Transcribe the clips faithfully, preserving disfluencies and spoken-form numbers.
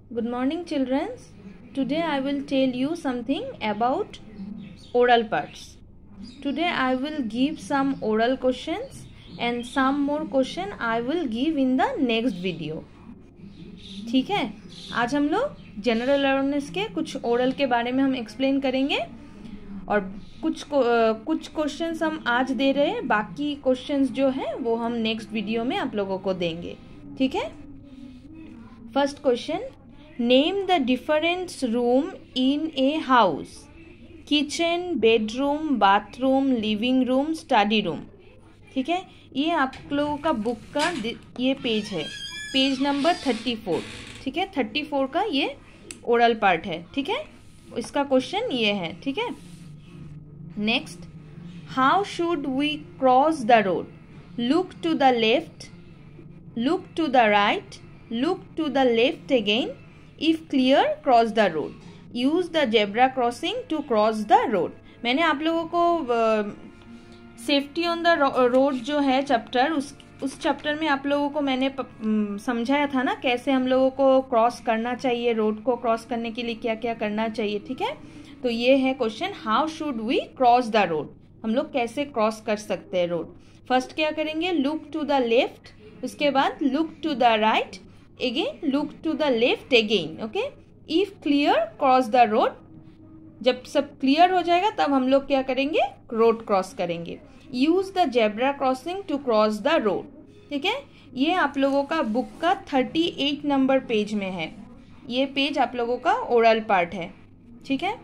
Good morning, children. Today I will tell you something about oral parts. Today I will give some oral questions and some more question I will give in the next video. ठीक है, आज हम लोग general awareness के कुछ oral के बारे में हम एक्सप्लेन करेंगे और कुछ कुछ क्वेश्चंस हम आज दे रहे हैं, बाकी क्वेश्चंस जो है वो हम नेक्स्ट वीडियो में आप लोगों को देंगे. ठीक है. First question, name the different room in a house. Kitchen, bedroom, bathroom, living room, study room. ठीक है, ये आप लोगों का बुक का ये पेज है, पेज नंबर थर्टी फोर. ठीक है, थर्टी फोर का ये ओरल पार्ट है. ठीक है, इसका क्वेश्चन ये है. ठीक है. Next, how should we cross the road. Look to the left, look to the right, look to the left again. If clear, cross the road. Use the zebra crossing to cross the road. मैंने आप लोगों को safety on the road जो है chapter, उस उस chapter में आप लोगों को मैंने समझाया था ना कैसे हम लोगों को क्रॉस करना चाहिए, रोड को क्रॉस करने के लिए क्या क्या करना चाहिए. ठीक है, तो ये है question, how should we cross the road. हम लोग कैसे क्रॉस कर सकते हैं रोड. फर्स्ट क्या करेंगे, लुक टू द लेफ्ट, उसके बाद look to the right, again look to the left again. Okay, if clear, cross the road. जब सब क्लियर हो जाएगा तब हम लोग क्या करेंगे, रोड क्रॉस करेंगे. Use the zebra crossing to cross the road. ठीक है, ये आप लोगों का बुक का थर्टी एट नंबर पेज में है. ये पेज आप लोगों का ओरल पार्ट है. ठीक है.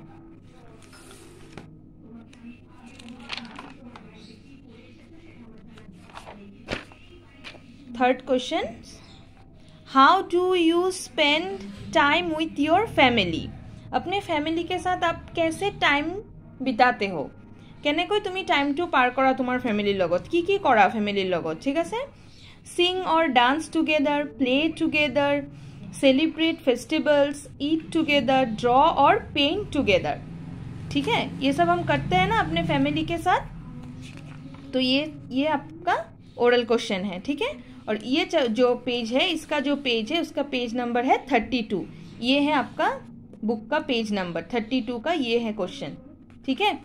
Third question, how do you spend time with your family. अपने फैमिली के साथ आप कैसे टाइम बिताते हो. কেনেকৈ তুমি টাইমটো পাৰ কৰা তোমাৰ ফ্যামিলিৰ লগত, কি কি কৰা ফ্যামিলিৰ লগত. ঠিক আছে. Sing or dance together, play together, celebrate festivals, eat together, draw और पेंट टुगेदर. ठीक है, ये सब हम करते हैं ना अपने फैमिली के साथ. तो ये ये आपका ओरल क्वेश्चन है. ठीक है, और ये जो पेज है, इसका जो पेज है उसका पेज नंबर है थर्टी टू. ये है आपका बुक का पेज नंबर थर्टी टू का, ये है क्वेश्चन. ठीक है.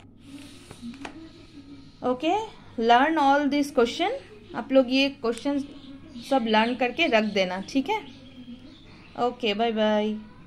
Okay, learn all this question. आप लोग ये क्वेश्चन सब लर्न करके रख देना. ठीक है. Okay, bye bye.